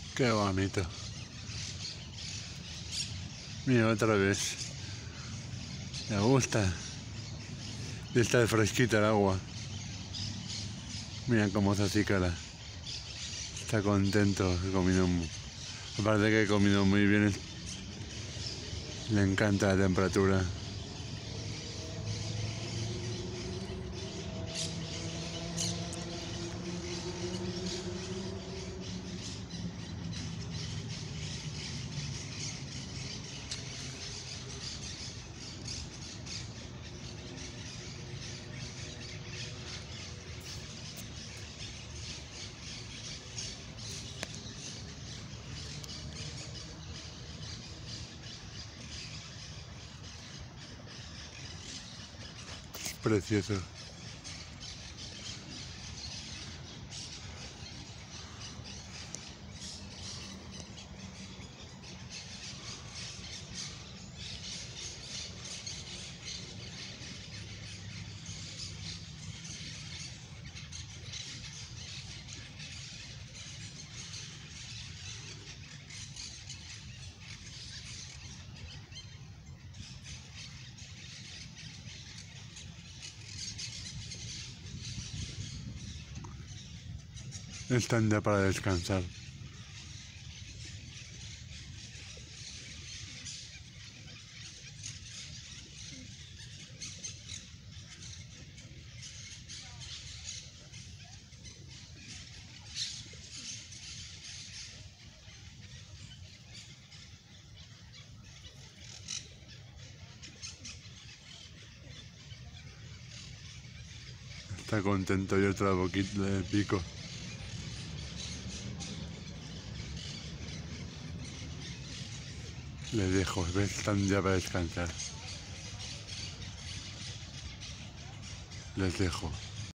Qué bonito. Mira, otra vez. Me gusta. Y está fresquita el agua. Mira cómo se acicala. Está contento. Aparte que he comido muy bien. Le encanta la temperatura. Es precioso. Están ya para descansar. Está contento y otra boquita de pico. Les dejo, ¿ves? Están ya para descansar. Les dejo.